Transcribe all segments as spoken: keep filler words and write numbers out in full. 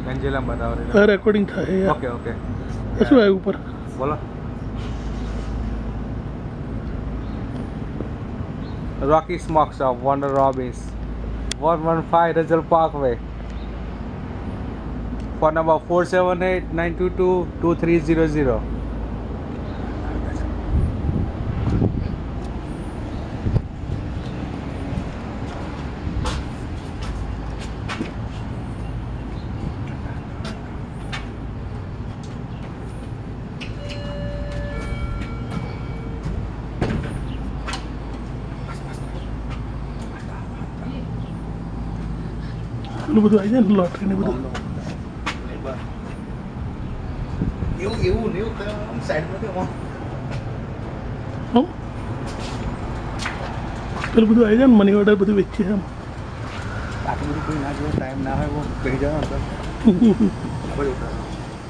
पेंजुलम बताओ रे। रिकॉर्डिंग था है यार। ओके ओके इसमें है ऊपर। बोलो। Rocky smoke shop wonder Robbins one one five Rizal Parkway. Phone number four seven eight nine two two two three zero zero. Lu butuh aja lottery ini butuh. Yếu yếu nếu cái side में क्या? Oh? Lu butuh aja money order butuh बेचे हम. Aku butuh कोई ना जो time ना है वो भेजा अंदर. अब होता है.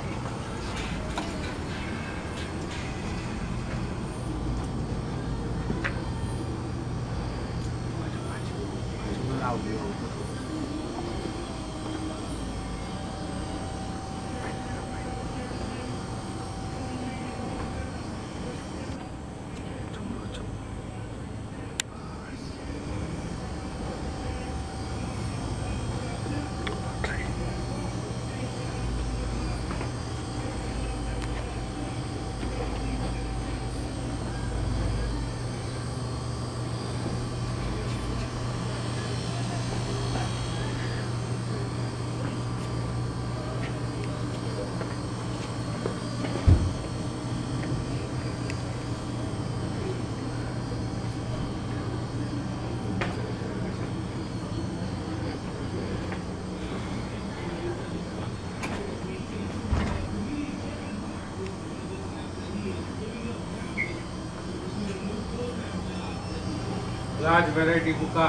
Large variety buka.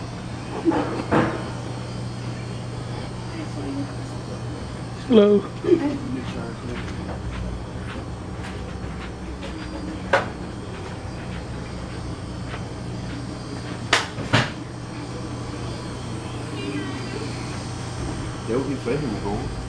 Hello. Deu que foi, meu irmão.